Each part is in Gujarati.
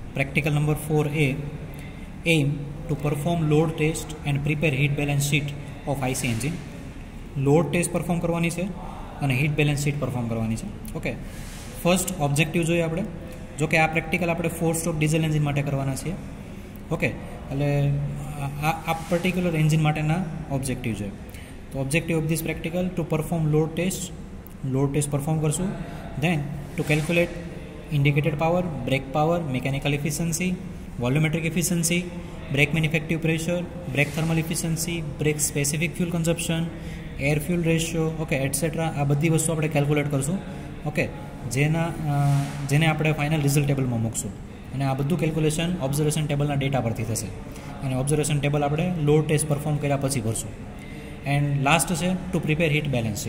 Practical number 4A. Aim to perform load test and prepare heat balance sheet of IC engine. Load test perform કરવાની છે અને હીટ બેલેન્સ શીટ પરફોર્મ કરવાની છે. ઓકે, ફર્સ્ટ ઓબ્જેક્ટિવ જોઈએ આપણે. જો કે આ પ્રેક્ટિકલ આપણે 4 સ્ટ્રોક ડીઝલ એન્જિન માટે કરવાના છીએ. ઓકે, એટલે આ પર્ટિક્યુલર એન્જિન માટેના ઓબ્જેક્ટિવ છે. તો objective of this practical to perform load test perform કરશું. Then to calculate indicated power, brake power, mechanical efficiency, volumetric efficiency, brake main effective pressure, brake thermal efficiency, brake specific fuel consumption, air fuel ratio, okay etcetera. આ બધી વસ્તુ આપણે કેલ્ક્યુલેટ કરશું. ઓકે, જેને આપણે ફાઇનલ રિઝલ્ટ ટેબલમાં મૂકશું. અને આ બધું કેલ્ક્યુલેશન ઓબ્ઝર્વેશન ટેબલના ડેટા પરથી થશે. અને ઓબ્ઝર્વેશન ટેબલ આપણે લોડ ટેસ્ટ પરફોર્મ કર્યા પછી ભરશું. એન્ડ લાસ્ટ છે to prepare heat balance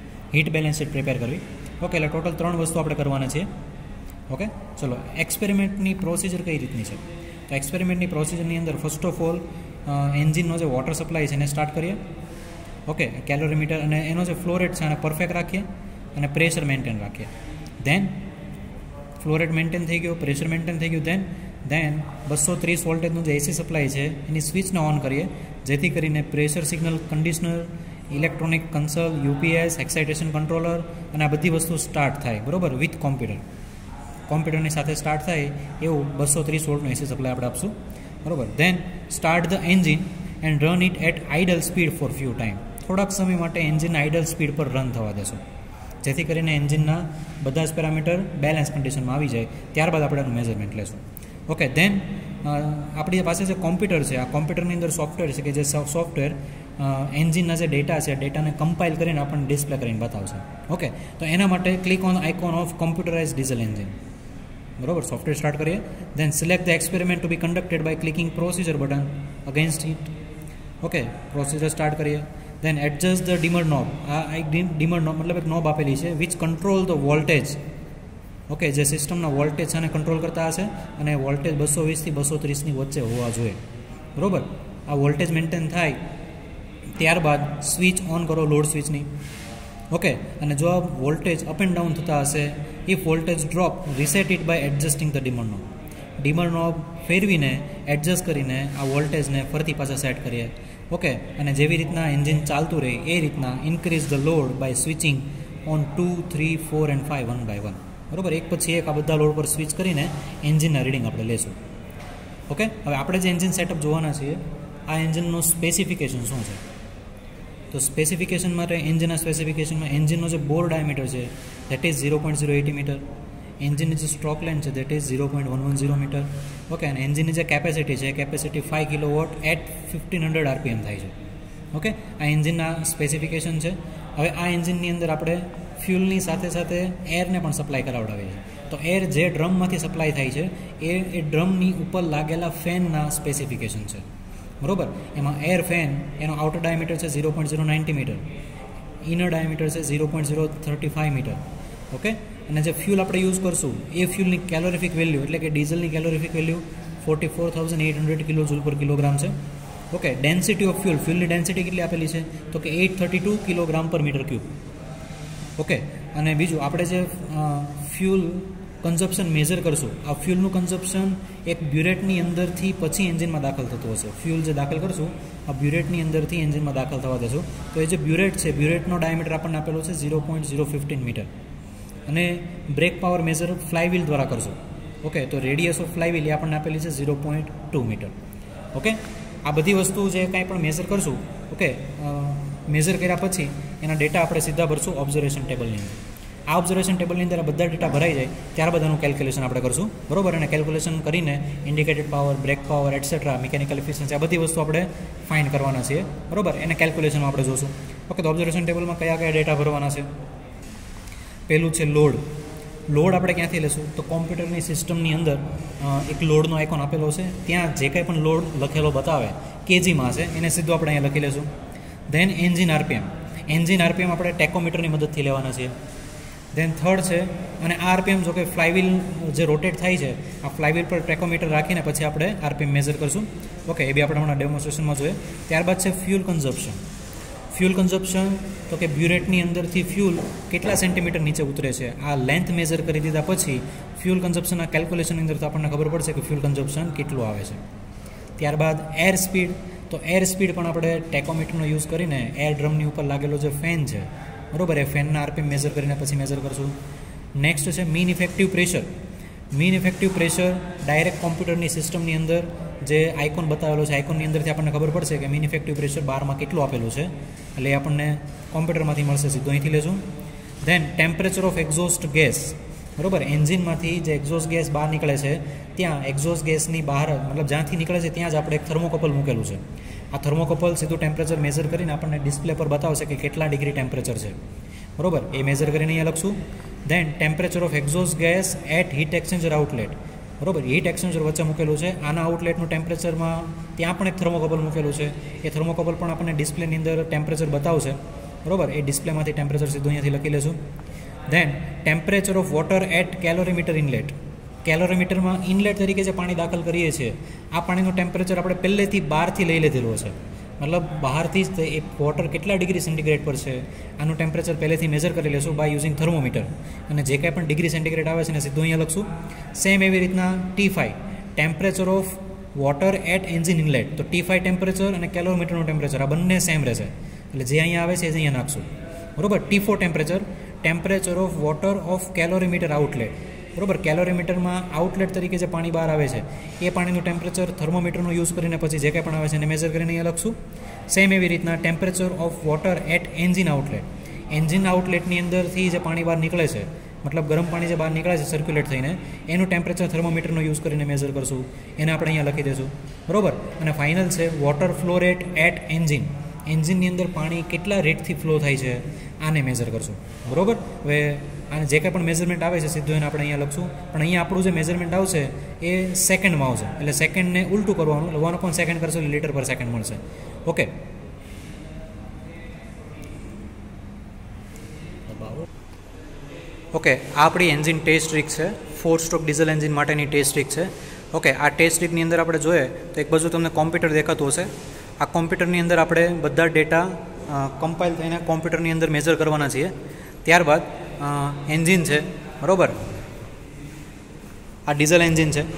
sheet prepare કરવી. ઓકે, એટલે ટોટલ 3 વસ્તુ આપણે કરવાના છે. ઓકે, ચલો એક્સપેરિમેન્ટની પ્રોસિજર કઈ રીતની છે. તો એક્સપેરિમેન્ટની પ્રોસિજરની અંદર ફર્સ્ટ ઓફ ઓલ એન્જિનનો જે વોટર સપ્લાય છે એને સ્ટાર્ટ કરીએ. ઓકે, કેલોરીમીટર અને એનો જે ફ્લો રેટ છે એને પરફેક્ટ રાખીએ અને પ્રેશર મેન્ટેન રાખીએ. ધેન ફ્લો રેટ મેન્ટેન થઈ ગયો, પ્રેશર મેન્ટેન થઈ ગયું. ધેન 230 વોલ્ટેજનું જે એસી સપ્લાય છે એની સ્વિચને ઓન કરીએ, જેથી કરીને pressure signal conditioner, electronic console, UPS, excitation controller અને આ બધી વસ્તુ સ્ટાર્ટ થાય. બરાબર, વિથ કોમ્પ્યુટરની સાથે સ્ટાર્ટ થાય એવું 230 વોલ્ટનું એસી સપ્લાય આપણે આપશું. બરાબર. Then start the engine and run it at idle speed for few time. થોડાક સમય માટે એન્જિન આઇડલ સ્પીડ પર રન થવા દેશું, જેથી કરીને એન્જિનના બધા જ પેરામીટર બેલેન્સ કન્ડિશનમાં આવી જાય. ત્યારબાદ આપણે એનું મેઝરમેન્ટ લેશું. ઓકે, ધેન આપણી પાસે જે કોમ્પ્યુટર છે, આ કોમ્પ્યુટરની અંદર સોફ્ટવેર છે કે જે સોફ્ટવેર એન્જિનના જે ડેટા છે, ડેટાને કમ્પાઇલ કરીને આપણને ડિસ્પ્લે કરીને બતાવશે. ઓકે, તો એના માટે click on icon of computerize diesel engine. બરાબર, સોફ્ટવેર સ્ટાર્ટ કરીએ. Then select the experiment to be conducted by clicking procedure button against it. Okay, procedure start કરીએ. Then adjust the dimmer knob. આ એક ડીમર નોબ મતલબ એક નોબ આપેલી છે which control the voltage. Okay, જે સિસ્ટમના વોલ્ટેજ છે એને કંટ્રોલ કરતા હશે અને વોલ્ટેજ 220 થી 230ની વચ્ચે હોવા જોઈએ. બરાબર, આ વોલ્ટેજ મેન્ટેન થાય ત્યારબાદ સ્વિચ ઓન કરો લોડ સ્વિચની. ઓકે, અને જો આ વોલ્ટેજ અપ એન્ડ ડાઉન થતા હશે, if voltage drop reset it by adjusting the dimmer knob ફેરવીને એડજસ્ટ કરીને આ વોલ્ટેજને ફરતી પાછા સેટ કરીએ. ઓકે, અને જેવી રીતના એન્જિન ચાલતું રહે એ રીતના increase the load by switching on 2, 3, 4 and 5 1 by 1. બરાબર, એક પછી એક આ બધા લોડ પર સ્વિચ કરીને એન્જિનના રીડિંગ આપણે લેશું. ઓકે, હવે આપણે જે એન્જિન સેટઅપ જોવાના છીએ, આ એન્જિનનું સ્પેસિફિકેશન શું છે. તો સ્પેસિફિકેશન માટે એન્જિનના સ્પેસિફિકેશનમાં એન્જિનનો જે બોર ડાયામીટર છે દેટ ઇઝ 0.080 મીટર. એન્જિનની જે સ્ટ્રોક લેન્થ છે દેટ ઇઝ 0.110 મીટર. ઓકે, અને એન્જિનની જે કેપેસિટી છે, કેપેસિટી 5 કિલોવોટ એટ 1500 RPM થાય છે. ઓકે, આ એન્જિનના સ્પેસિફિકેશન છે. હવે આ એન્જિનની અંદર આપણે ફ્યુલની સાથે સાથે એરને પણ સપ્લાય કરાવડાવીએ છીએ. તો એર જે ડ્રમમાંથી સપ્લાય થાય છે એ ડ્રમની ઉપર લાગેલા ફેનના સ્પેસિફિકેશન છે. બરાબર, એમાં એર ફેન એનો આઉટર ડાયામીટર છે 0.090 મીટર, ઇનર ડાયામીટર છે 0.035 મીટર. ઓકે, અને જે ફ્યુલ આપણે યુઝ કરશું એ ફ્યુલની કેલોરીફિક વેલ્યુ એટલે કે ડીઝલની કેલોરીફિક વેલ્યુ 44,800 કિલોજૂલ પર કિલોગ્રામ છે. ઓકે, ડેન્સિટી ઓફ ફ્યુલની ડેન્સિટી કેટલી આપેલી છે તો કે 832 કિલોગ્રામ પર મીટર ક્યુબ. ઓકે, અને બીજું આપણે જે ફ્યુલ કન્ઝપ્શન મેઝર કરશું, આ ફ્યુલનું કન્ઝપ્શન એક બ્યુરેટની અંદરથી પછી એન્જિનમાં દાખલ થતું હશે. ફ્યુલ જે દાખલ કરશું આ બ્યુરેટની અંદરથી એન્જિનમાં દાખલ થવા દેશું. તો એ જે બ્યુરેટ છે, બ્યુરેટનો ડાયામીટર આપણને આપેલો છે 0.015 મીટર. અને બ્રેક પાવર મેઝર ફ્લાયવ્હીલ દ્વારા કરશું. ઓકે, તો રેડિયસ ઓફ ફ્લાયવ્હીલ એ આપણને આપેલી છે 0.2 મીટર. ઓકે, આ બધી વસ્તુ જે કાંઈ પણ મેઝર કરશું, ઓકે, મેઝર કર્યા પછી એના ડેટા આપણે સીધા ભરશું ઓબ્ઝર્વેશન ટેબલની અંદર. આ ઓબ્ઝર્વેશન ટેબલની અંદર બધા ડેટા ભરાઈ જાય ત્યારબાદ એનું કેલ્ક્યુલેશન આપણે કરશું. બરાબર, અને કેલ્ક્યુલેશન કરીને indicated power, brake power etcetera, mechanical efficiency આ બધી વસ્તુ આપણે ફાઇન્ડ કરવાના છીએ. બરાબર, એને કેલ્ક્યુલેશનમાં આપણે જોશું. ઓકે, તો ઓબ્ઝર્વેશન ટેબલમાં કયા કયા ડેટા ભરવાના છે. પહેલું છે લોડ આપણે ક્યાંથી લેશું તો કોમ્પ્યુટરની સિસ્ટમની અંદર એક લોડનો આઇકોન આપેલો છે, ત્યાં જે કંઈ પણ લોડ લખેલો બતાવે કેજીમાં છે એને સીધું આપણે અહીંયા લખી લેશું. ધેન એન્જિન આરપીએમ આપણે ટેકોમીટરની મદદથી લેવાના છીએ. ધેન થર્ડ છે, અને આ આરપીએમ જો કે ફ્લાયવ્હીલ જે રોટેટ થાય છે આ ફ્લાયવ્હીલ પર ટેકોમીટર રાખીને પછી આપણે આરપીએમ મેઝર કરશું. ઓકે, એ બી આપણે હમણાં ડેમોન્સ્ટ્રેશનમાં જોઈએ. ત્યારબાદ છે ફ્યુલ ફ્યુલ કન્ઝપ્શન તો કે બ્યુરેટની અંદરથી ફ્યુલ કેટલા સેન્ટીમીટર નીચે ઉતરે છે આ લેન્થ મેઝર કરી દીધા પછી ફ્યુલ કન્ઝપ્શનના કેલ્ક્યુલેશનની અંદર તો આપણને ખબર પડશે કે ફ્યુલ કન્ઝપ્શન કેટલું આવે છે. ત્યારબાદ એર સ્પીડ, તો એર સ્પીડ પણ આપણે ટેકોમીટરનો યુઝ કરીને એર ડ્રમની ઉપર લાગેલો જે ફેન છે બરાબર એ ફેનના આરપીએમ મેઝર કરીને પછી મેઝર કરશું. નેક્સ્ટ છે mean effective pressure. Mean effective pressure direct કોમ્પ્યુટરની સિસ્ટમની અંદર જે આઇકોન બતાવેલો છે આઇકોનની અંદરથી આપણને ખબર પડશે કે મીન ઇફેક્ટિવ પ્રેશર બારમાં કેટલું આપેલું છે એટલે આપણને કોમ્પ્યુટરમાંથી મળશે, સીધું અહીંથી લેશું. Then temperature of exhaust gas, બરાબર એન્જિનમાંથી જે એક્ઝોસ્ટ ગેસ બહાર નીકળે છે ત્યાં એક્ઝોસ્ટ ગેસની બહાર મતલબ જ્યાંથી નીકળે છે ત્યાં જ આપણે એક થર્મોકપલ મૂકેલું છે. આ થર્મોકપલ સીધું ટેમ્પરેચર મેઝર કરીને આપણને ડિસ્પ્લે પર બતાવશે કે કેટલા ડિગ્રી ટેમ્પરેચર છે, બરાબર એ મેઝર કરીને અહીંયા લખશું. Then temperature of exhaust gas at heat exchanger outlet, બરાબર હીટ એક્સચેન્જર વચ્ચે મૂકેલું છે. આના આઉટલેટનું ટેમ્પરેચરમાં ત્યાં પણ એક થર્મોકપલ મૂકેલું છે, એ થર્મોકપલ પણ આપણને ડિસ્પ્લેની અંદર ટેમ્પરેચર બતાવશે, બરાબર એ ડિસ્પ્લેમાંથી ટેમ્પરેચર સીધું અહીંયાથી લખી લેશું. Then temperature of water at calorimeter inlet. કેલોરીમીટરમાં ઇનલેટ તરીકે જે પાણી દાખલ કરીએ છીએ આ પાણીનું ટેમ્પરેચર આપણે પહેલેથી બહારથી લઈ લીધેલું છે, મતલબ બહારથી જ એ વોટર કેટલા ડિગ્રી સેન્ટીગ્રેડ પર છે આનું ટેમ્પરેચર પહેલેથી મેઝર કરી લેશું બાય યુઝિંગ થર્મોમીટર, અને જે કાંઈ પણ ડિગ્રી સેન્ટીગ્રેડ આવે છે ને સીધું અહીંયા લખશું. સેમ એવી રીતના T5 temperature of water at engine inlet, તો T5 ટેમ્પરેચર અને કેલોરીમીટરનું ટેમ્પરેચર આ બંને સેમ રહેશે એટલે જે અહીંયા આવે છે એ જ અહીંયા નાખશું, બરાબર. T4 temperature of water of calorimeter outlet, બરાબર કેલોરીમીટરમાં આઉટલેટ તરીકે જે પાણી બહાર આવે છે એ પાણીનું ટેમ્પરેચર થર્મોમીટરનો યુઝ કરીને પછી જે કંઈ પણ આવે છે એને મેઝર કરીને અહીંયા લખશું. સેમ એવી રીતના temperature of water at engine outlet, engine આઉટલેટની અંદરથી જે પાણી બહાર નીકળે છે મતલબ ગરમ પાણી જે બહાર નીકળે છે સર્ક્યુલેટ થઈને એનું ટેમ્પરેચર થર્મોમીટરનો યુઝ કરીને મેઝર કરશું, એને આપણે અહીંયા લખી દઈશું, બરાબર. અને ફાઇનલ છે water flow rate at engine, એન્જિનની અંદર પાણી કેટલા રેટથી ફ્લો થાય છે આને મેઝર કરશું, બરાબર. હવે આને જે કંઈ પણ મેઝરમેન્ટ આવે છે સીધું એને આપણે અહીંયા લખશું, પણ અહીંયા આપણું જે મેઝરમેન્ટ આવશે એ સેકન્ડમાં આવશે એટલે સેકન્ડને ઉલટું કરવાનું એટલે 1 સેકન્ડ કરશો એટલે લીટર પર સેકન્ડ મળશે. ઓકે, ઓકે આ આપણી એન્જિન ટેસ્ટ ટ્રીક છે, 4 સ્ટ્રોક ડીઝલ એન્જિન માટેની ટેસ્ટ ટ્રીક છે. ઓકે, આ ટેસ્ટ ટ્રીકની અંદર આપણે જોઈએ તો એક બાજુ તમને કોમ્પ્યુટર દેખાતું હશે, આ કોમ્પ્યુટરની અંદર આપણે બધા ડેટા કમ્પાઇલ થઈને કોમ્પ્યુટરની અંદર મેઝર કરવાના છીએ. ત્યારબાદ એન્જિન છે, બરાબર આ ડીઝલ એન્જિન છે.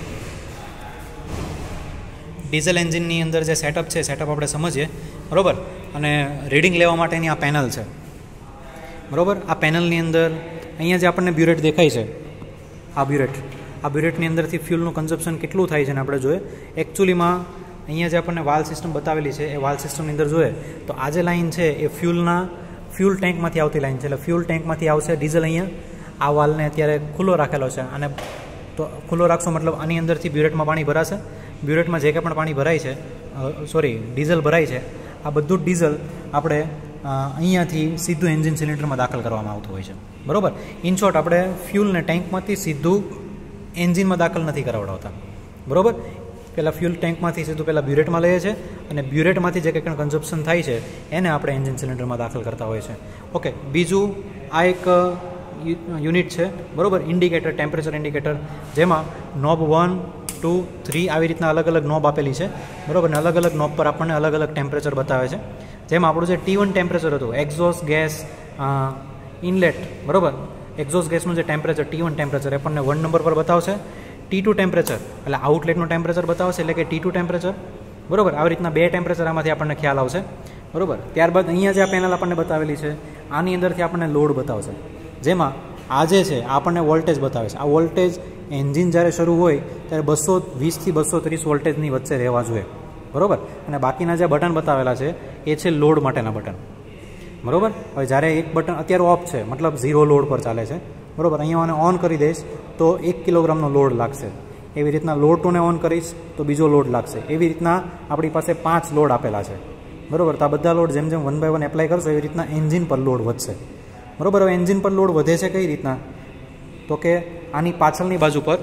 ડીઝલ એન્જિનની અંદર જે સેટઅપ છે સેટઅપ આપણે સમજીએ, બરાબર. અને રીડિંગ લેવા માટેની આ પેનલ છે, બરાબર. આ પેનલની અંદર અહીંયા જે આપણને બ્યુરેટ દેખાય છે આ બ્યુરેટની અંદરથી ફ્યુલનું કન્ઝપ્શન કેટલું થાય છે ને આપણે જોઈએ. એકચ્યુઅલીમાં અહીંયા જે આપણને વાલ સિસ્ટમ બતાવેલી છે એ વાલ સિસ્ટમની અંદર જોઈએ તો આ જે લાઇન છે એ ફ્યુલ ટેન્કમાંથી આવતી લાઇન છે, એટલે ફ્યુલ ટેન્કમાંથી આવશે ડીઝલ. અહીંયા આ વાલને અત્યારે ખુલ્લો રાખેલો છે અને તો ખુલ્લો રાખશો મતલબ આની અંદરથી બ્યુરેટમાં પાણી ભરાશે. બ્યુરેટમાં જે કંઈ પણ પાણી ભરાય છે ડીઝલ ભરાય છે આ બધું જ ડીઝલ આપણે અહીંયાથી સીધું એન્જિન સિલિન્ડરમાં દાખલ કરવામાં આવતું હોય છે, બરાબર. ઇન શોર્ટ આપણે ફ્યુલને ટેન્કમાંથી સીધું એન્જિનમાં દાખલ નથી કરાવડાવતા, બરાબર. પહેલાં ફ્યુલ ટેન્કમાંથી સીધું પહેલાં બ્યુરેટમાં લઈએ છીએ અને બ્યુરેટમાંથી જે કંઈ પણ કન્ઝપ્શન થાય છે એને આપણે એન્જિન સિલિન્ડરમાં દાખલ કરતા હોય છે. ઓકે, બીજું આ એક યુનિટ છે, બરાબર ઇન્ડિકેટર, ટેમ્પરેચર ઇન્ડિકેટર, જેમાં નોબ 1, 2, 3 આવી રીતના અલગ અલગ નોબ આપેલી છે, બરાબર. ને અલગ અલગ નોબ પર આપણને અલગ અલગ ટેમ્પરેચર બતાવે છે. જેમાં આપણું જે T1 ટેમ્પરેચર હતું એક્ઝોસ્ટ ગેસ ઇનલેટ, બરાબર એક્ઝોસ્ટ ગેસનું જે ટેમ્પરેચર T1 ટેમ્પરેચર એ આપણને 1 નંબર પર બતાવશે. T2 ટેમ્પરેચર એટલે આઉટલેટનું ટેમ્પરેચર બતાવશે એટલે કે T2 ટેમ્પરેચર, બરાબર. આવી રીતના 2 ટેમ્પરેચર આમાંથી આપણને ખ્યાલ આવશે, બરાબર. ત્યારબાદ અહીંયા જે આ પેનલ આપણને બતાવેલી છે આની અંદરથી આપણને લોડ બતાવશે, જેમાં આ જે છે આપણને વોલ્ટેજ બતાવે છે. આ વોલ્ટેજ એન્જિન જ્યારે શરૂ હોય ત્યારે 220 થી 230 વોલ્ટેજની વચ્ચે રહેવા જોઈએ, બરાબર. અને બાકીના જે બટન બતાવેલા છે એ છે લોડ માટેના બટન, બરાબર. હવે જ્યારે એક બટન અત્યારે ઓફ છે મતલબ 0 લોડ પર ચાલે છે, બરાબર. અહીંયા મને ઓન કરી દઈશ તો 1 કિલોગ્રામનો લોડ લાગશે. એવી રીતના લોડ 2ને ઓન કરીશ તો બીજો લોડ લાગશે. એવી રીતના આપણી પાસે 5 લોડ આપેલા છે, બરાબર. તો આ બધા લોડ જેમ જેમ 1 બાય 1 એપ્લાય કરશો એવી રીતના એન્જિન પર લોડ વધશે, બરાબર. હવે એન્જિન પર લોડ વધે છે કઈ રીતના તો કે આની પાછળની બાજુ પર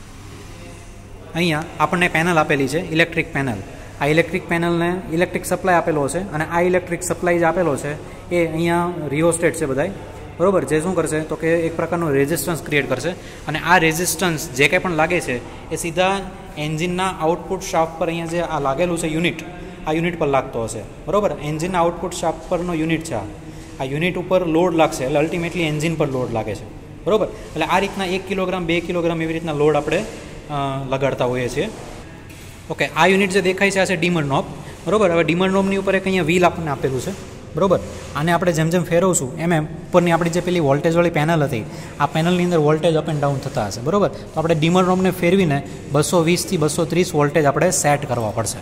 અહીંયા આપણને પેનલ આપેલી છે, ઇલેક્ટ્રિક પેનલ. આ ઇલેક્ટ્રિક પેનલને ઇલેક્ટ્રિક સપ્લાય આપેલો છે અને આ ઇલેક્ટ્રિક સપ્લાય જે આપેલો છે એ અહીંયા રિયોસ્ટેટ છે બધાય, બરાબર. જે શું કરશે તો કે એક પ્રકારનું રેઝિસ્ટન્સ ક્રિએટ કરશે અને આ રેઝિસ્ટન્સ જે કંઈ પણ લાગે છે એ સીધા એન્જિનના આઉટપુટ શાફ્ટ પર અહીંયા જે આ લાગેલું છે યુનિટ આ યુનિટ પર લાગતો હશે, બરાબર. એન્જિનના આઉટપુટ શાફ્ટ પરનો યુનિટ છે આ યુનિટ ઉપર લોડ લાગશે એટલે અલ્ટિમેટલી એન્જિન પર લોડ લાગે છે, બરાબર. એટલે આ રીતના 1 કિલોગ્રામ 2 કિલોગ્રામ એવી રીતના લોડ આપણે લગાડતા હોઈએ છીએ. ઓકે, આ યુનિટ જે દેખાય છે આ છે ડીમર નોબ, બરાબર. હવે ડીમર નોબની ઉપર એક અહીંયા વ્હીલ આપણને આપેલું છે, બરાબર. આને આપણે જેમ જેમ ફેરવશું એમ ઉપરની આપણી જે પેલી વોલ્ટેજવાળી પેનલ હતી આ પેનલની અંદર વોલ્ટેજ અપ એન્ડ ડાઉન થતા હશે, બરાબર. તો આપણે ડીમર નોબને ફેરવીને 220 થી 230 વોલ્ટેજ આપણે સેટ કરવા પડશે.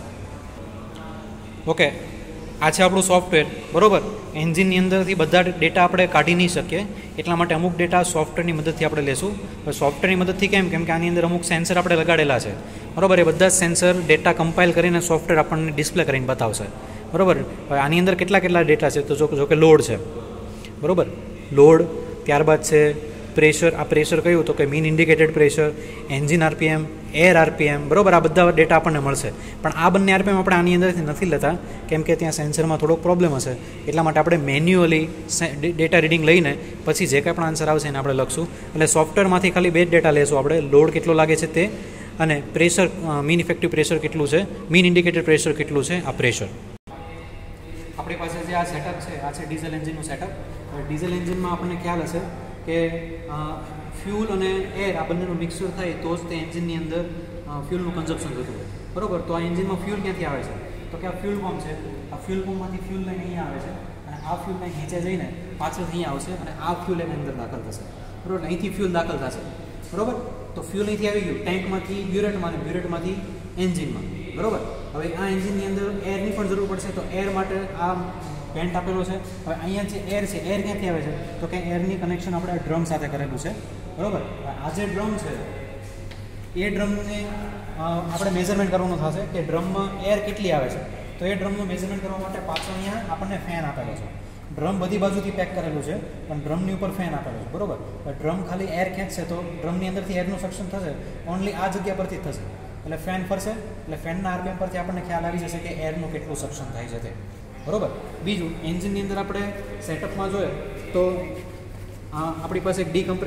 ઓકે, આ છે આપણું સોફ્ટવેર, બરાબર. એન્જિનની અંદરથી બધા ડેટા આપણે કાઢી નહીં શકીએ, એટલા માટે અમુક ડેટા સોફ્ટવેરની મદદથી આપણે લેશું. સોફ્ટવેરની મદદથી કેમ કે આની અંદર અમુક સેન્સર આપણે લગાડેલા છે, બરાબર. એ બધા જ સેન્સર ડેટા કમ્પાઇલ કરીને સોફ્ટવેર આપણને ડિસ્પ્લે કરીને બતાવશે, બરાબર. હવે આની અંદર કેટલા ડેટા છે તો જો કે લોડ છે, બરાબર. લોડ, ત્યારબાદ છે પ્રેશર. આ પ્રેશર કયું તો કે mean indicated pressure, engine RPM, air RPM, બરાબર. આ બધા ડેટા આપણને મળશે. પણ આ બંને આરપીએમ આપણે આની અંદરથી નથી લેતા કેમ કે ત્યાં સેન્સરમાં થોડોક પ્રોબ્લેમ હશે, એટલા માટે આપણે મેન્યુઅલી ડેટા રીડિંગ લઈને પછી જે કાંઈ પણ આન્સર આવશે એને આપણે લખશું. એટલે સોફ્ટવેરમાંથી ખાલી 2 જ ડેટા લેશું આપણે, લોડ કેટલો લાગે છે તે અને પ્રેશર, મીન ઇફેક્ટિવ પ્રેશર કેટલું છે, મીન ઇન્ડિકેટેડ પ્રેશર કેટલું છે, આ પ્રેશર. આપણી પાસે જે આ સેટઅપ છે આ છે ડીઝલ એન્જિનનું સેટઅપ. ડીઝલ એન્જિનમાં આપણને ખ્યાલ હશે કે ફ્યુલ અને એર આ બંનેનું મિક્સર થાય તો જ તે એન્જિનની અંદર ફ્યુલનું કન્ઝપ્શન થતું હોય, બરાબર. તો આ એન્જિનમાં ફ્યુલ ક્યાંથી આવે છે તો કે આ ફ્યુલ પંપ છે. આ ફ્યુલ પંપમાંથી ફ્યુલ લાઈન અહીંયા આવે છે અને આ ફ્યુલ લાઈન નીચે જઈને પાછળથી અહીંયા આવશે અને આ ફ્યુલ એની અંદર દાખલ થશે, બરાબર. અહીંથી ફ્યુલ દાખલ થશે, બરાબર. તો ફ્યુલ અહીંથી આવી ગયું ટેન્કમાંથી બ્યુરેટમાં અને બ્યુરેટમાંથી એન્જિનમાં, બરાબર. હવે આ એન્જિનની અંદર એરની પણ જરૂર પડશે તો એર માટે આ વેન્ટ આપેલો છે. હવે અહીંયા જે એર છે એર ક્યાંથી આવે છે તો કે એરની કનેક્શન આપણે ડ્રમ સાથે કરેલું છે, બરાબર. આ જે ડ્રમ છે એ ડ્રમને આપણે મેઝરમેન્ટ કરવાનું થશે કે ડ્રમમાં એર કેટલી આવે છે. તો એ ડ્રમનું મેઝરમેન્ટ કરવા માટે પાછળ અહીંયા આપણને ફેન આપેલો છે. ડ્રમ બધી બાજુથી પેક કરેલું છે પણ ડ્રમની ઉપર ફેન આપેલો છે, બરાબર. ડ્રમ ખાલી એર ખેંચશે તો ડ્રમની અંદરથી એરનું સક્શન થશે, ઓનલી આ જગ્યા પરથી જ થશે. એટલે ફેન ફરશે એટલે ફેનના આરપીએમ પરથી આપણને ખ્યાલ આવી જશે કે એરનું કેટલું સક્શન થાય છે તે, બરાબર. બીજું એન્જિનની અંદર આપણે સેટઅપમાં જોઈએ તો આપણી પાસે એક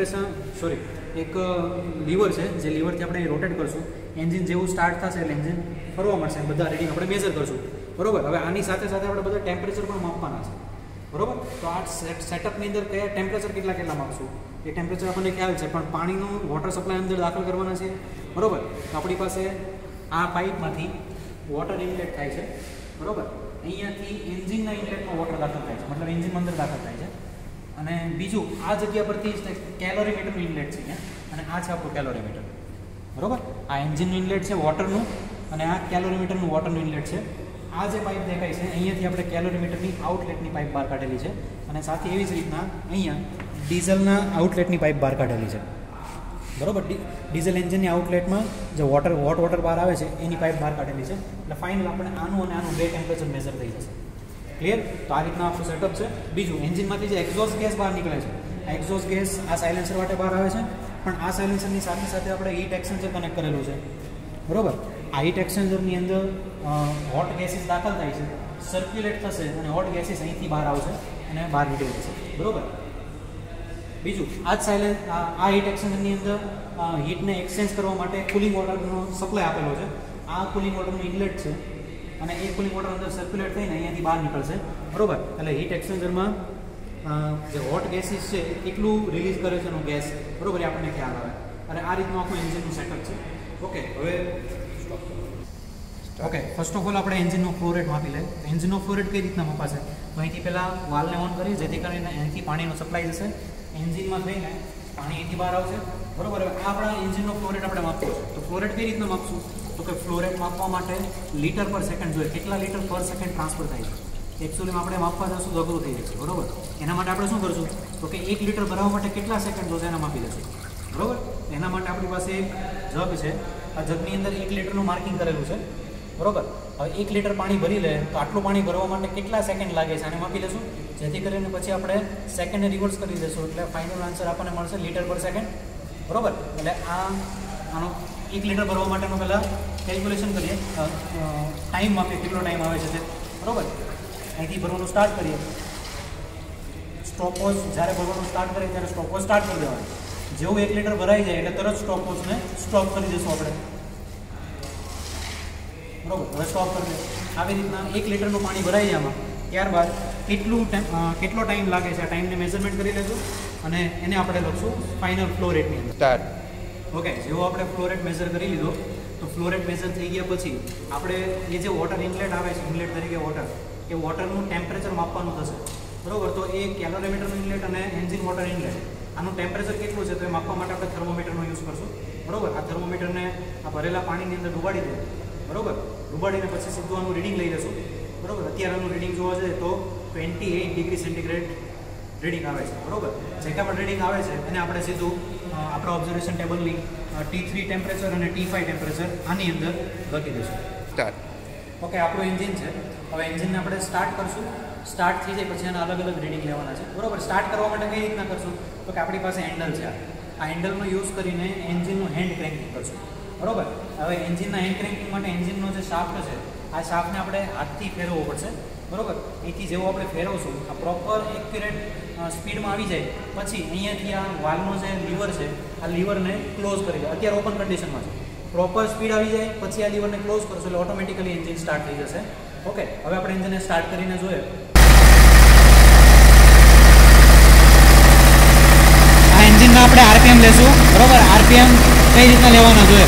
એક લીવર છે જે લીવરથી આપણે રોટેટ કરશું. એન્જિન જેવું સ્ટાર્ટ થશે એટલે એન્જિન ફરવા મળશે, બધા રીડિંગ આપણે મેઝર કરશું, બરાબર. હવે આની સાથે સાથે આપણે બધા ટેમ્પરેચર પણ માપવાના છે, બરાબર. તો આ સેટઅપની અંદર કયા ટેમ્પરેચર કેટલા માપશું એ ટેમ્પરેચર આપણને ખ્યાલ છે, પણ પાણીનું વોટર સપ્લાય અંદર દાખલ કરવાના છે, બરાબર. તો આપણી પાસે આ પાઇપમાંથી વોટર ઇનલેટ થાય છે, બરાબર. અહીંયાથી એન્જિનના ઇનલેટમાં વોટર દાખલ થાય છે, મતલબ એન્જિનમાં અંદર દાખલ થાય છે. અને બીજું આ જગ્યા પરથી કેલોરીમીટરનું ઇનલેટ છે અહીંયા અને આ છે આપણું કેલોરીમીટર, બરાબર. આ એન્જિનનું ઇનલેટ છે વોટરનું અને આ કેલોરીમીટરનું વોટરનું ઇનલેટ છે. આ જે પાઇપ દેખાય છે અહીંયાથી આપણે કેલોરીમીટરની આઉટલેટની પાઇપ બહાર કાઢેલી છે અને સાથે એવી જ રીતના અહીંયા ડીઝલના આઉટલેટની પાઇપ બહાર કાઢેલી છે, બરાબર. ડીઝલ એન્જિનની આઉટલેટમાં જે હોટ વોટર બહાર આવે છે એની પાઇપ બહાર કાઢેલી છે. એટલે ફાઇનલ આપણે આનું અને આનું 2 ટેમ્પરેચર મેઝર થઈ જશે, ક્લિયર. તો આ રીતના આપણું સેટઅપ છે. બીજું એન્જિનમાંથી જે એક્ઝોસ્ટ ગેસ બહાર નીકળે છે આ એક્ઝોસ્ટ ગેસ આ સાયલેન્સર માટે બહાર આવે છે, પણ આ સાયલેન્સરની સાથે સાથે આપણે હીટ એક્સચેન્જર કનેક્ટ કરેલું છે, બરાબર. આ હીટ એક્સચેન્જરની અંદર હોટ ગેસીસ દાખલ થાય છે, સર્ક્યુલેટ થશે અને હોટ ગેસીસ અહીંથી બહાર આવશે અને બહાર નીકળી જશે, બરાબર. બીજું આ હીટ એક્સચેન્જરની અંદર હીટને એક્સચેન્જ કરવા માટે કુલિંગ વોટરનો સપ્લાય આપેલો છે. આ કુલિંગ વોટરનું ઇનલેટ છે અને એ કુલિંગ વોટર અંદર સર્ક્યુલેટ થઈને અહીંયાથી બહાર નીકળશે, બરાબર. એટલે હીટ એક્સચેન્જરમાં જે હોટ ગેસીસ છે કેટલું રિલીઝ કરે છે એનો ગેસ, બરાબર, એ આપણને ખ્યાલ આવે. અને આ રીતનું આખું એન્જિનનું સેટઅપ છે. ઓકે, હવે ફર્સ્ટ ઓફ ઓલ આપણે એન્જિનનો ફ્લો રેટ માપી લઈએ. એન્જિનનો ફ્લો રેટ કઈ રીતના મપાશે તો અહીંથી પહેલાં વાલ્વને ઓન કરીએ જેથી કરીને અહીંથી પાણીનો સપ્લાય જશે, એન્જિનમાં થઈને પાણી અહીંથી બહાર આવશે, બરાબર. હવે આ આપણા એન્જિનનો ફ્લો રેટ આપણે માપવો છે. તો ફ્લો રેટ કઈ રીતના માપશું તો કે ફ્લો રેટ માપવા માટે લીટર પર સેકન્ડ જોઈએ, કેટલા લીટર પર સેકન્ડ ટ્રાન્સફર થાય છે. એકચ્યુઅલીમાં આપણે માપવા જશું તો અઘરું થઈ જશે, બરાબર. એના માટે આપણે શું કરશું તો કે 1 લીટર ભરાવવા માટે કેટલા સેકન્ડ જોશે એના માપી દઈશું, બરાબર. એના માટે આપણી પાસે એક જગ છે, આ જગની અંદર 1 લીટરનું માર્કિંગ કરેલું છે, બરાબર. હવે 1 લીટર પાણી ભરી લે તો આટલું પાણી ભરવા માટે કેટલા સેકન્ડ લાગે છે આને માપી લેશું, જેથી કરીને પછી આપણે સેકન્ડને રિવર્સ કરી દઈશું એટલે ફાઇનલ આન્સર આપણને મળશે લીટર પર સેકન્ડ, બરાબર. એટલે આનો 1 લીટર ભરવા માટેનો પહેલાં કેલ્ક્યુલેશન કરીએ, ટાઈમ માપીએ કેટલો ટાઈમ આવે છે તે, બરાબર. અહીંથી ભરવાનું સ્ટાર્ટ કરીએ, સ્ટોપવોચ જ્યારે ભરવાનું સ્ટાર્ટ કરીએ ત્યારે સ્ટોપવોચ સ્ટાર્ટ કરી દેવાનું. જેવું 1 લીટર ભરાઈ જાય એટલે તરત સ્ટોપવોચને સ્ટોપ કરી દઈશું આપણે. બરાબર. હવે સ્ટોપ કરી દે. આવી રીતના 1 લીટરનું પાણી ભરાઈ જાય આમાં. ત્યારબાદ કેટલો ટાઈમ લાગે છે આ ટાઈમને મેઝરમેન્ટ કરી લેશું અને એને આપણે લખશું ફાઇનલ ફ્લો રેટની અંદર. સ્ટાર્ટ. ઓકે, જેવો આપણે ફ્લો રેટ મેઝર કરી લીધો તો ફ્લો રેટ મેઝર થઈ ગયા પછી આપણે એ જે વોટર ઇનલેટ આવે છે, ઇનલેટ તરીકે વોટર, એ વોટરનું ટેમ્પરેચર માપવાનું થશે. બરાબર. તો એ કેલોરીમીટરનું ઇનલેટ અને એન્જિન વોટર ઇનલેટ, આનું ટેમ્પરેચર કેટલું છે તો એ માપવા માટે આપણે થર્મોમીટરનો યુઝ કરશું. બરાબર. આ થર્મોમીટરને આ ભરેલા પાણીની અંદર ડુબાડી દે. બરાબર. ડુબાડીને પછી સીધું આનું રીડિંગ લઈ લેશું. બરાબર. અત્યારે આનું રીડિંગ જોવા જઈએ તો 28 ડિગ્રી સેન્ટીગ્રેડ રીડિંગ આવે છે. બરાબર. જે કાંઈ પણ રીડિંગ આવે છે એને આપણે સીધું આપણા ઓબ્ઝર્વેશન ટેબલની T3 ટેમ્પરેચર અને T5 ટેમ્પરેચર આની અંદર લખી દઈશું. સ્ટાર્ટ. ઓકે, આપણું એન્જિન છે. હવે એન્જિનને આપણે સ્ટાર્ટ કરશું. સ્ટાર્ટ થઈ જાય પછી એના અલગ અલગ રીડિંગ લેવાના છે. બરાબર. સ્ટાર્ટ કરવા માટે કઈ રીતના કરશું તો કે આપણી પાસે હેન્ડલ છે. આ હેન્ડલનો યુઝ કરીને એન્જિનનું હેન્ડ ક્રેન્કિંગ કરશું. બરાબર. હવે એન્જિનના હેન્ડ ક્રેન્કિંગ માટે એન્જિનનો જે શાફ્ટ છે આ શાફ્ટને આપણે હાથથી ફેરવવો પડશે. બરાબર. એથી જેવો આપણે ફેરવશું આ પ્રોપર એક્યુરેટ સ્પીડમાં આવી જાય પછી અહીંયાથી આ વાલ્વનો જે લીવર છે આ લીવરને ક્લોઝ કરી દે. અત્યારે ઓપન કન્ડિશનમાં છે. પ્રોપર સ્પીડ આવી જાય પછી આ લીવરને ક્લોઝ કરશું એટલે ઓટોમેટિકલી એન્જિન સ્ટાર્ટ થઈ જશે. ઓકે, હવે આપણે એન્જિનને સ્ટાર્ટ કરીને જોઈએ. આ એન્જિનના આપણે આરપીએમ લેશું. બરાબર. આરપીએમ કઈ રીતના લેવાના જોઈએ.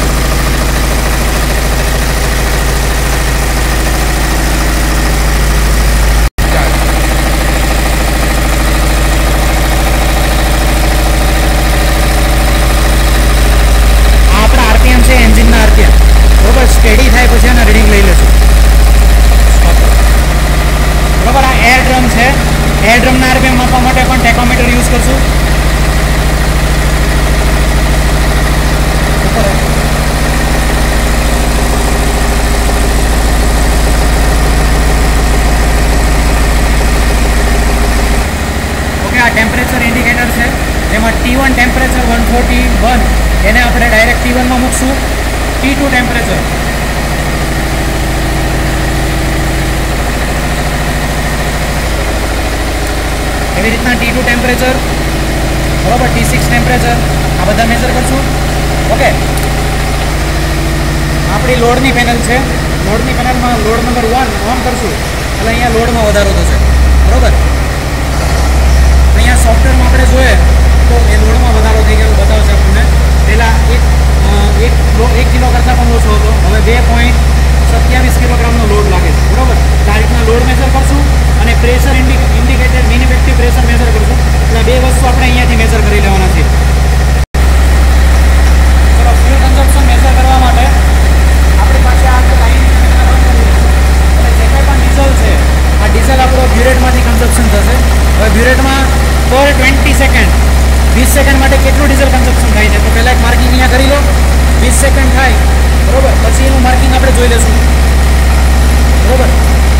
સ્ટેડી થાય પછી એના રીડિંગ લઈ લેશું. બરાબર. આ એર ડ્રમ છે. એર ડ્રમના આરપીએમ માપવા માટે પણ ટેકોમીટર યુઝ કરશું. ઓકે, આ ટેમ્પરેચર ઇન્ડિકેટર છે જેમાં T1 ટેમ્પરેચર 141 એને આપણે ડાયરેક્ટ T1માં મૂકશું. T2 ટેમ્પરેચર એવી રીતના T2 ટેમ્પરેચર, બરાબર. T6 ટેમ્પરેચર આ બધા મેજર કરશું. ઓકે, આપણી લોડની પેનલ છે. લોડની પેનલમાં લોડ નંબર 1 ઓન કરશું એટલે અહીંયા લોડમાં વધારો થશે. બરાબર. અહીંયા સોફ્ટવેરમાં આપણે જોઈએ તો એ લોડમાં વધારો થઈ ગયેલો બતાવશે આપણને. પહેલાં એક કિલો કરતાં પણ ઓછો હતો, હવે 2.27 કિલોગ્રામનો લોડ લાગે છે. બરાબર. આ રીતના લોડ મેજર કરશું અને pressure indicated mean effective pressure measure કરશું. એટલે બે વસ્તુ આપણે અહીંયાથી મેજર કરી લેવાના છે. ચલો, ફ્યુલ કન્ઝપ્શન મેજર કરવા માટે આપણી પાસે આ લાઈન અને જે કંઈ પણ ડીઝલ છે આ ડીઝલ આપણો બ્યુરેટમાંથી કન્ઝપ્શન થશે. હવે બ્યુરેટમાં પર 20 સેકન્ડ 20 સેકન્ડ માટે કેટલું ડીઝલ કન્ઝપ્શન થાય છે તો પહેલાં એક માર્કિંગ અહીંયા કરી લો. 20 સેકન્ડ થાય. બરાબર. પછી એનું માર્કિંગ આપણે જોઈ લઈશું. બરાબર.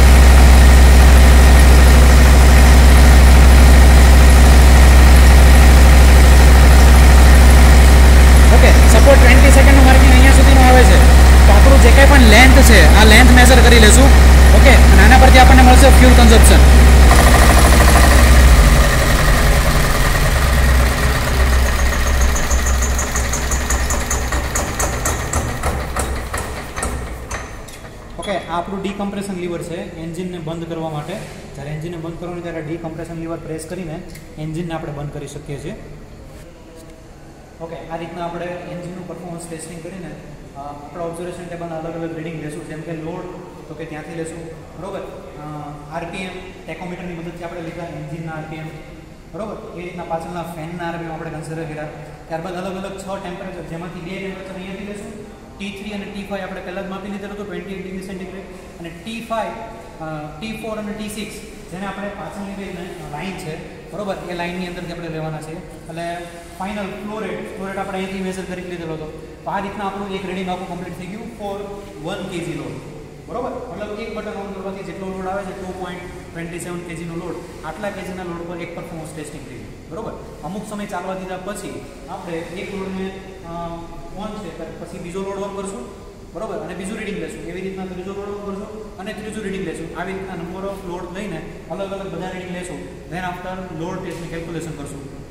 ઓકે, સપોઝ 20 સેકન્ડનું માર્કિંગ અહીંયા સુધીનું આવે છે તો આપણું જે કંઈ પણ લેન્થ છે આ લેન્થ મેઝર કરી લેશું. ઓકે, અને આના પરથી આપણને મળશે ફ્યુલ કન્ઝપ્શન. ઓકે, આ આપણું ડીકમ્પ્રેશન લીવર છે એન્જિનને બંધ કરવા માટે. જ્યારે એન્જિનને બંધ કરવાનું ત્યારે ડીકમ્પ્રેશન લીવર પ્રેસ કરીને એન્જિનને આપણે બંધ કરી શકીએ છીએ. ઓકે, આ રીતના આપણે એન્જિનનું પરફોર્મન્સ ટેસ્ટિંગ કરીને આપણા ઓબ્ઝર્વેશન ટેબલના અલગ અલગ રીડિંગ લેશું. જેમ કે લોડ તો કે ત્યાંથી લેશું. બરાબર. આરપીએમ ટેકોમીટરની મદદથી આપણે લીધા એન્જિનના આરપીએમ. બરાબર. એ રીતના પાછળના ફેનના આરપીએમ આપણે કન્સિડર કર્યા. ત્યારબાદ અલગ અલગ 6 ટેમ્પરેચર જેમાંથી 2 ટેમ્પરેચર અહીંયાથી લેશું. T3 અને T5 આપણે પહેલાં જ માપી લીધેલું હતું 28 ડિગ્રી સેન્ટીગ્રેડ અને T5 T4 અને T6 જેને આપણે પાછળની જે લાઇન છે બરાબર એ લાઇનની અંદરથી આપણે લેવાના છે. એટલે ફાઇનલ ફ્લો રેટ આપણે અહીંથી મેઝર કરી લીધેલો હતો. તો આ રીતના આપણું એક રીડિંગ આખું કમ્પ્લીટ થઈ ગયું ફોર 1 kg લોડ. બરાબર. મતલબ એક બટન ઓન કરવાથી જેટલો લોડ આવે છે 2.27 kgનો લોડ આટલા કેજીના લોડ પર એક પરફોર્મન્સ ટેસ્ટિંગ થઈ ગયું. બરાબર. અમુક સમય ચાલવા દીધા પછી આપણે એક લોડને ઓન છે પછી બીજો લોડ ઓન કરશું. બરાબર. અને બીજું રીડિંગ લેશું. એવી રીતના ત્રીજો લોડ ઓન કરશું અને ત્રીજું રીડિંગ લેશું. આવી રીતના નંબર ઓફ લોડ લઈને અલગ અલગ બધા રીડિંગ લેશું. ધેન આફ્ટર લોડ ટેસ્ટની કેલ્ક્યુલેશન કરશું.